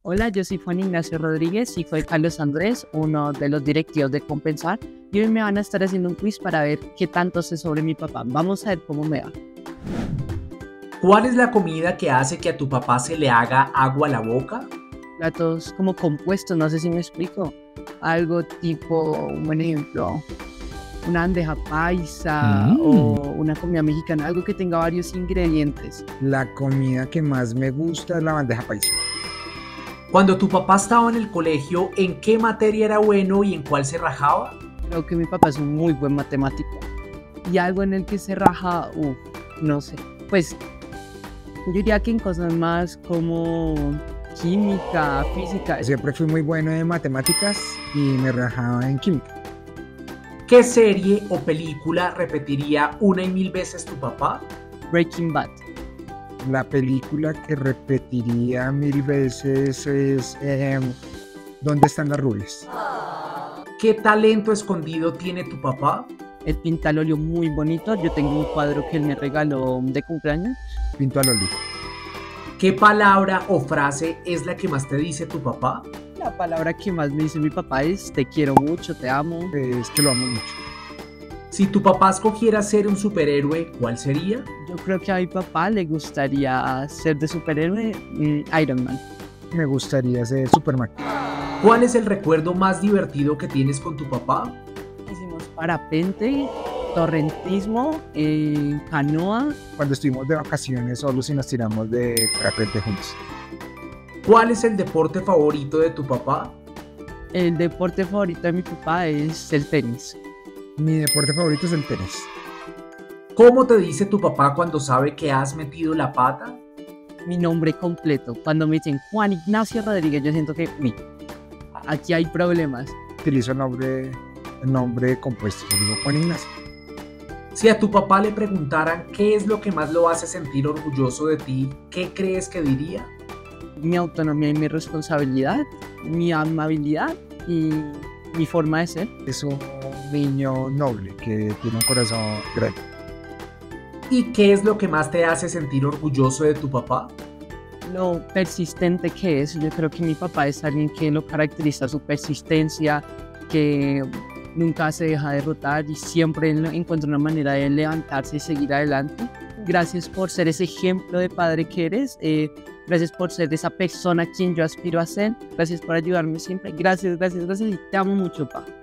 Hola, yo soy Juan Ignacio Rodríguez, hijo de Carlos Andrés, uno de los directivos de Compensar, y hoy me van a estar haciendo un quiz para ver qué tanto sé sobre mi papá. Vamos a ver cómo me va. ¿Cuál es la comida que hace que a tu papá se le haga agua a la boca? Platos como compuestos, no sé si me explico. Algo tipo, un buen ejemplo, una bandeja paisa o una comida mexicana, algo que tenga varios ingredientes. La comida que más me gusta es la bandeja paisa. Cuando tu papá estaba en el colegio, ¿en qué materia era bueno y en cuál se rajaba? Creo que mi papá es un muy buen matemático. Y algo en el que se raja, no sé. Pues yo diría que en cosas más como química, física. Siempre fui muy bueno en matemáticas y me rajaba en química. ¿Qué serie o película repetiría una y mil veces tu papá? Breaking Bad. La película que repetiría 1000 veces es ¿Dónde están las rubias? ¿Qué talento escondido tiene tu papá? Él pinta al óleo muy bonito. Yo tengo un cuadro que él me regaló de cumpleaños. Pinto al óleo. ¿Qué palabra o frase es la que más te dice tu papá? La palabra que más me dice mi papá es te quiero mucho, te amo. Es que lo amo mucho. Si tu papá escogiera ser un superhéroe, ¿cuál sería? Yo creo que a mi papá le gustaría ser de superhéroe Iron Man. Me gustaría ser Superman. ¿Cuál es el recuerdo más divertido que tienes con tu papá? Hicimos parapente, torrentismo, canoa. Cuando estuvimos de vacaciones solos y nos tiramos de parapente juntos. ¿Cuál es el deporte favorito de tu papá? El deporte favorito de mi papá es el tenis. Mi deporte favorito es el tenis. ¿Cómo te dice tu papá cuando sabe que has metido la pata? Mi nombre completo. Cuando me dicen Juan Ignacio Rodríguez, yo siento que aquí hay problemas. Utilizo el nombre compuesto. Yo digo Juan Ignacio. Si a tu papá le preguntaran qué es lo que más lo hace sentir orgulloso de ti, ¿qué crees que diría? Mi autonomía y mi responsabilidad, mi amabilidad y mi forma de ser. Es un niño noble que tiene un corazón grande. ¿Y qué es lo que más te hace sentir orgulloso de tu papá? Lo persistente que es. Yo creo que mi papá es alguien que lo caracteriza su persistencia, que nunca se deja derrotar y siempre encuentra una manera de levantarse y seguir adelante. Gracias por ser ese ejemplo de padre que eres. Gracias por ser esa persona a quien yo aspiro a ser. Gracias por ayudarme siempre. Gracias y te amo mucho, papá.